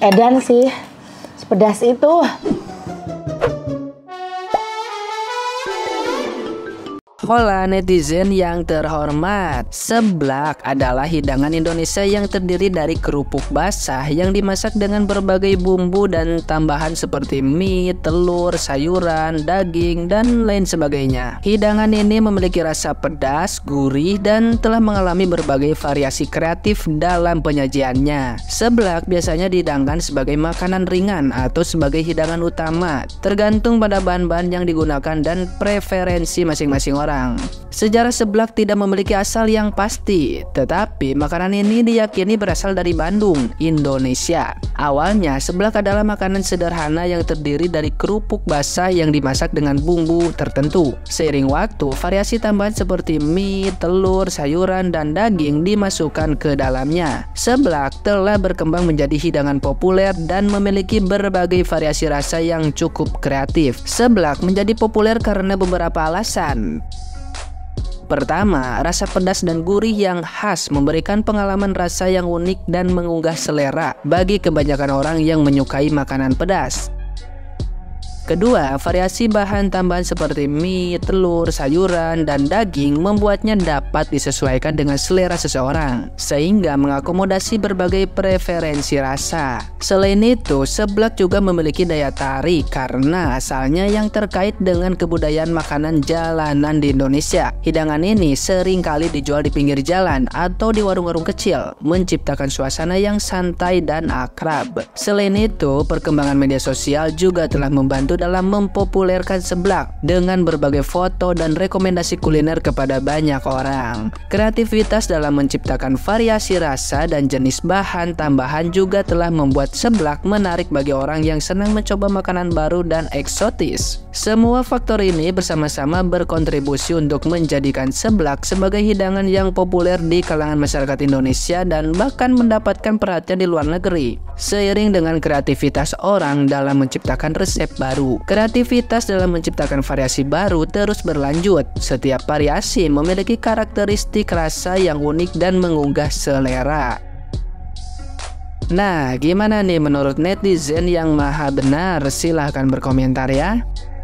Edan sih, sepedas itu. Hola netizen yang terhormat, seblak adalah hidangan Indonesia yang terdiri dari kerupuk basah yang dimasak dengan berbagai bumbu dan tambahan seperti mie, telur, sayuran, daging, dan lain sebagainya. Hidangan ini memiliki rasa pedas, gurih, dan telah mengalami berbagai variasi kreatif dalam penyajiannya. Seblak biasanya dihidangkan sebagai makanan ringan atau sebagai hidangan utama, tergantung pada bahan-bahan yang digunakan dan preferensi masing-masing orang. Sejarah seblak tidak memiliki asal yang pasti, tetapi makanan ini diyakini berasal dari Bandung, Indonesia. Awalnya, seblak adalah makanan sederhana yang terdiri dari kerupuk basah yang dimasak dengan bumbu tertentu. Seiring waktu, variasi tambahan seperti mie, telur, sayuran, dan daging dimasukkan ke dalamnya. Seblak telah berkembang menjadi hidangan populer dan memiliki berbagai variasi rasa yang cukup kreatif. Seblak menjadi populer karena beberapa alasan. Pertama, rasa pedas dan gurih yang khas memberikan pengalaman rasa yang unik dan menggugah selera bagi kebanyakan orang yang menyukai makanan pedas. Kedua, variasi bahan tambahan seperti mie, telur, sayuran, dan daging membuatnya dapat disesuaikan dengan selera seseorang, sehingga mengakomodasi berbagai preferensi rasa. Selain itu, seblak juga memiliki daya tarik karena asalnya yang terkait dengan kebudayaan makanan jalanan di Indonesia. Hidangan ini sering kali dijual di pinggir jalan atau di warung-warung kecil, menciptakan suasana yang santai dan akrab. Selain itu, perkembangan media sosial juga telah membantu dalam mempopulerkan seblak dengan berbagai foto dan rekomendasi kuliner kepada banyak orang. Kreativitas dalam menciptakan variasi rasa dan jenis bahan tambahan juga telah membuat seblak menarik bagi orang yang senang mencoba makanan baru dan eksotis. Semua faktor ini bersama-sama berkontribusi untuk menjadikan seblak sebagai hidangan yang populer di kalangan masyarakat Indonesia dan bahkan mendapatkan perhatian di luar negeri. Seiring dengan kreativitas orang dalam menciptakan resep baru, kreativitas dalam menciptakan variasi baru terus berlanjut. Setiap variasi memiliki karakteristik rasa yang unik dan menggugah selera. Nah, gimana nih menurut netizen yang maha benar? Silahkan berkomentar ya.